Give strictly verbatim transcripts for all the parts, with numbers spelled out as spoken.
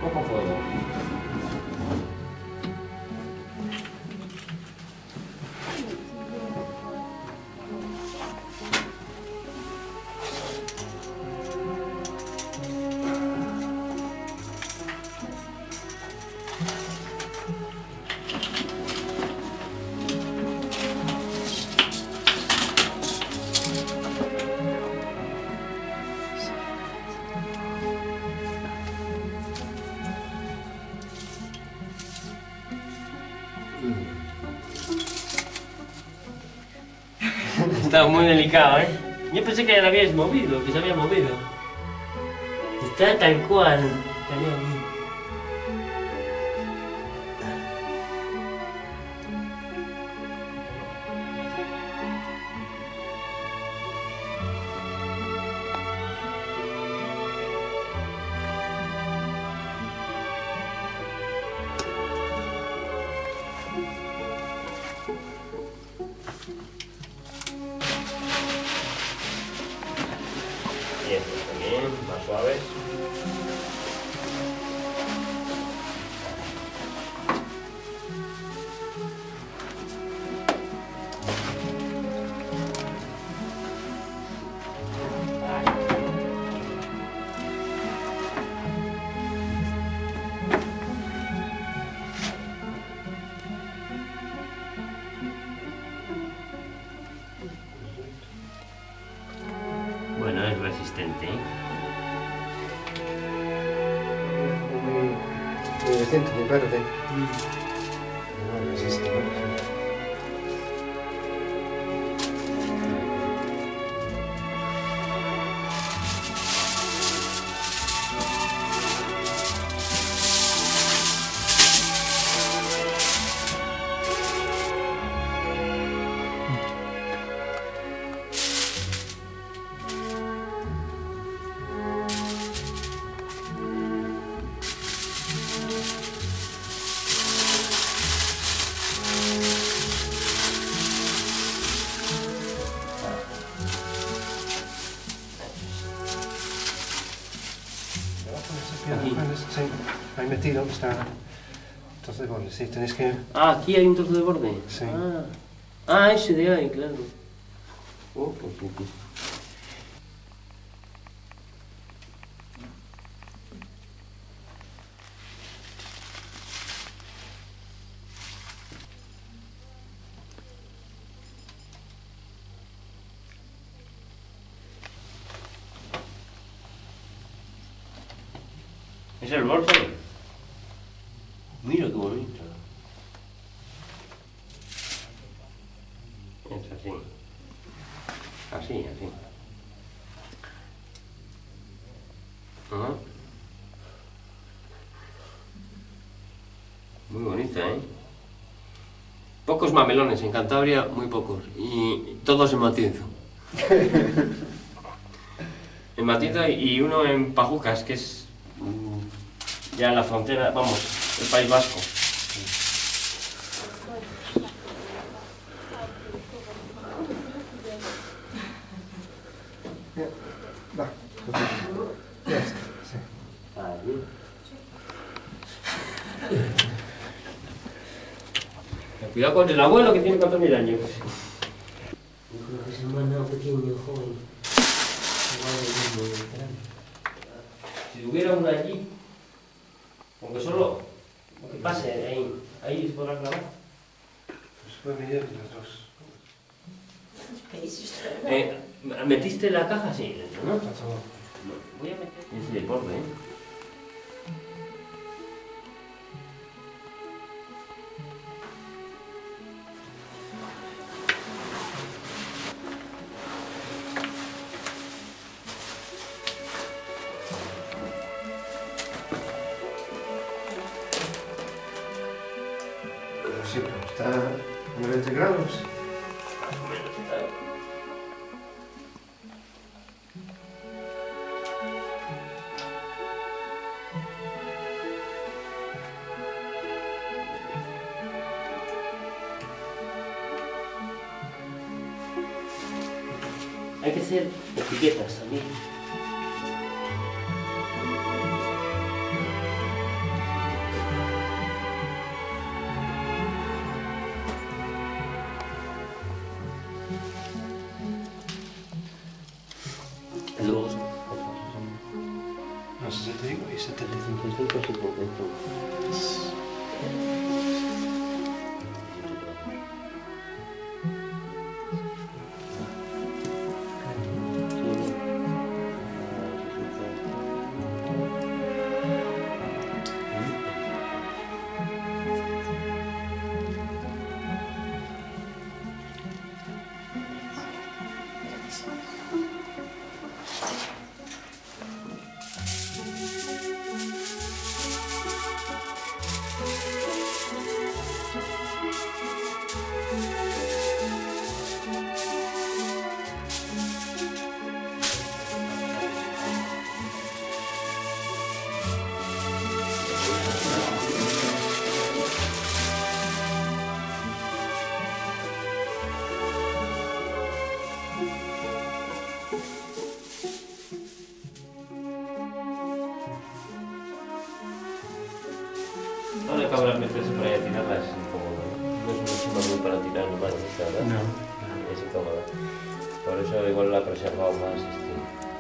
poco fuego. Está muy delicado, ¿eh? Yo pensé que ya lo habíais movido, que se había movido. Está tal cual. Y esto también, más suaves. Bueno, es resistente, ¿eh? Muy, muy decente, muy verde. No resiste, ¿no? Aquí. Sí, ahí metido está. Entonces, bueno, sí, tenéis que... Ah, aquí hay un trozo de borde. Sí. Ah, ah ese de ahí, claro. Oh, pues, pues, pues. ¿Es el borde? Mira qué bonito. Es así. Así, así. Ah. Muy bonita, ¿eh? Pocos mamelones en Cantabria, muy pocos. Y todos en Matienzo. En Matienzo y uno en Pajucas, que es ya la frontera, vamos, el País Vasco. Va, ya está, sí. Ahí. Cuidado con el abuelo que tiene cuatro mil años. Yo creo que es hermano pequeño, joven. Si hubiera uno allí, aunque solo lo que pase ahí, ahí se podrá grabar. Pues puede venir los dos. Eh, ¿Metiste la caja? Sí, dentro, ¿no? Está todo. Voy a meter ese de borde, ¿eh? Sí, pero está a noventa grados. Más o menos está. Hay que hacer etiquetas también. luego No, sesenta y cinco y setenta y cinco. setenta y cinco, setenta y cinco. No le cabrá meterse por ahí a tirarla, es incómodo, ¿no? No es una chimba muy para tirar animales, ¿verdad? No. Es incómoda. Por eso igual la he preservado más. Este.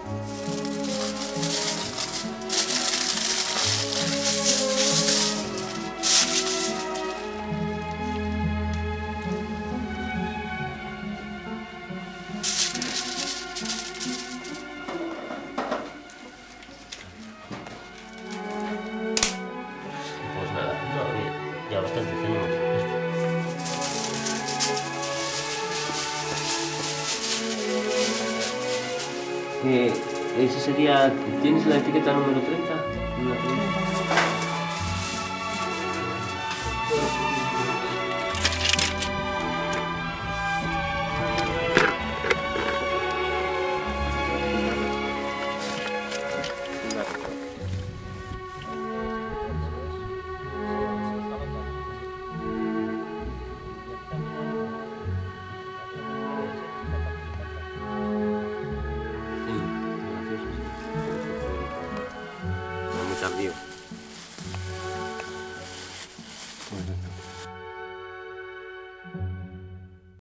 Pues nada, no, ya, ya bastante tenemos. Eh, ese sería, ¿tienes la etiqueta número treinta? ¿Una treinta?